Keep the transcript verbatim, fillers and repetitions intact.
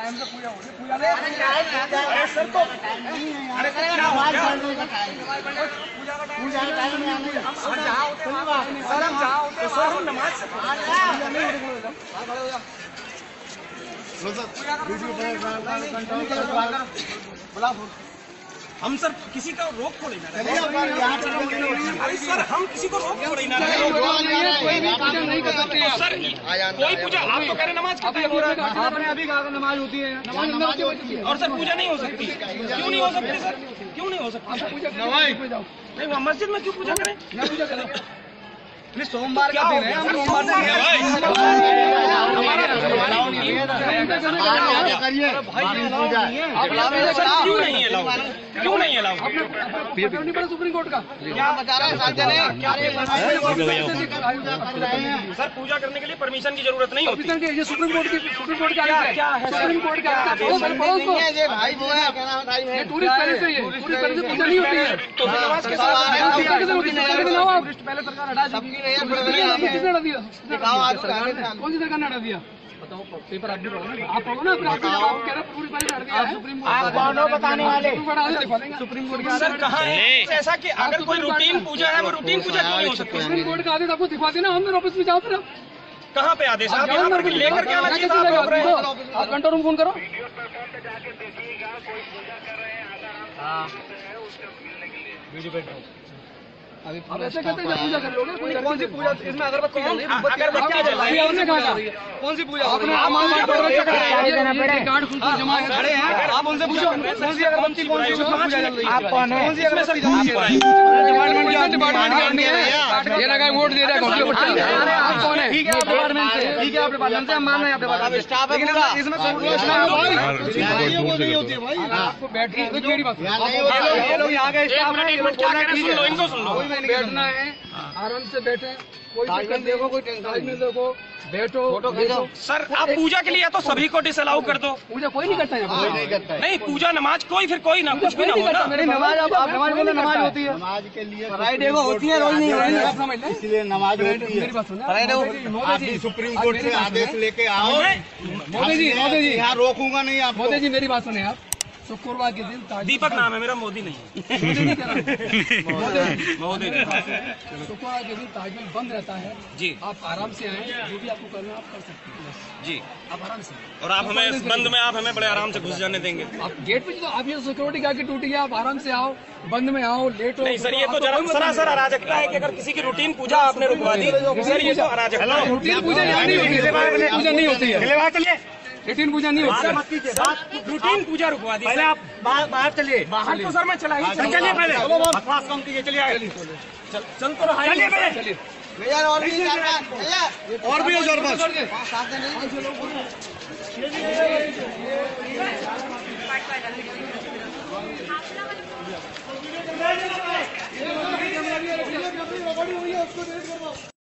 time से पूजा हो रही है, पूजा नहीं अरे सर तो अरे क्या आवाज करने का टाइम पूजा का टाइम पूजा का टाइम नहीं आने हम जहां होते हैं सर हम जहां होते हैं सर हम नमाज से पूजा नहीं होते खड़े हो जा लो सर बुला हम सर किसी का रोक थोड़ी ना रहे अरे सर हम किसी को रोक थोड़ी ना रहे कोई भी पूजा नहीं कर सकते सर कोई पूजा आप तो कह रहे नमाज करते हैं आपने अभी कहा नमाज होती है नमाज होती है और सर पूजा नहीं हो सकती क्यों नहीं हो सकती सर क्यों नहीं हो सकती नहीं वो मस्जिद में क्यों पूजा करें पूजा करें सोमवार का दिन है हम सोमवार क्यों नहीं अलाउ क्यों नहीं अलाउ सुप्रीम कोर्ट का क्या बता रहा है सर पूजा करने के लिए परमिशन की जरूरत नहीं होती ये सुप्रीम कोर्ट की सुप्रीम कोर्ट का क्या है सुप्रीम कोर्ट का भाई वो है टूरिस्ट पैलेस है ये टूरिस्ट पैलेस पूजा नहीं होती है तो नमाज के साथ पहले सरकार हटा दी किसने हटा दिया कौन सी सरकार ने हटा दिया बताओ पेपर आप भी पढ़ो ना आप पढ़ो ना फिर आप कह रहे पूरी बारी हटा दिया सुप्रीम कोर्ट आप कौन हो बताने वाले सुप्रीम कोर्ट का सर कहाँ है ऐसा कि अगर कोई रूटीन पूजा है वो रूटीन पूजा क्यों नहीं हो सकती सुप्रीम कोर्ट का आदेश आपको दिखा देना हम ऑफिस में जाओ फिर कहाँ पे आदेश आप यहाँ पर लेकर के आना चाहिए आप कंट्रोल रूम फोन करो वीडियो पे अभी ऐसे कहते हैं पूजा कर लोगे कौन सी पूजा इसमें अगरबत्ती जल रही है अगरबत्ती जल रही है आपने कहा कौन सी पूजा आपने कार्ड खुद जमा खड़े हैं आप उनसे पूछो कौन सी अगरबत्ती कौन सी पूजा चल रही है आप कौन है कौन सी अगरबत्ती डिपार्टमेंट का डिपार्टमेंट का आदमी है ये लगा वोट दे रहा है घोंसले पर चल रहा है आप कौन है ठीक है आप डिपार्टमेंट से ठीक है आप डिपार्टमेंट से हम मान रहे हैं आप डिपार्टमेंट स्टाफ है पूरा इसमें वो नहीं होती है भाई आपको बैठ के मेरी बात ये लोग यहां के स्टाफ है ये लोग क्या कह रहे हैं सुन लो इनको सुन लो बैठना है आराम से बैठे कोई दिक्कत देखो कोई टेंशन नहीं देखो बैठो फोटो खींचो सर आप पूजा के लिए तो सभी को डिसअलाउ कर दो पूजा कोई नहीं करता है नहीं करता नहीं पूजा नमाज कोई फिर कोई ना कुछ भी ना हो ना नमाज आप नमाज बोले नमाज होती है नमाज के लिए फ्राइडे को होती है रोज नहीं होती आप समझ लें इसलिए नमाज होती है मेरी बात सुनो फ्राइडे को मोदी जी सुप्रीम कोर्ट से आदेश लेके आओ मोदी जी मोदी जी यहाँ रोकूंगा नहीं आप मोदी जी मेरी बात सुने आप शुक्रवार के दिन दीपक नाम है मेरा मोदी नहीं मोदी शुक्रवार के दिन ताजमहल बंद रहता है जी आप आराम से आए जो भी आपको करना आप कर सकते हैं जी आप आराम से और आप हमें इस बंद में आप हमें बड़े आराम से घुस जाने देंगे आप गेट पे तो आप ये सिक्योरिटी गार्ड की ड्यूटी है आप आराम से आओ बंद में आओ लेट हो नहीं सर ये तो जरा सरासर अराजकता है कि अगर किसी की रूटीन पूजा आपने रुकवा दी सर ये तो अराजकता है रूटीन पूजा पूजा नहीं होती है रूटीन पूजा नहीं होती रूटीन पूजा रुकवा दी पहले आप बाहर चलिए बाहर तो सर मैं चला ही चलिए पहले बकवास कम कीजिए चलिए चल तो रहा चलिए पहले चलिए और भी और भी जोर बस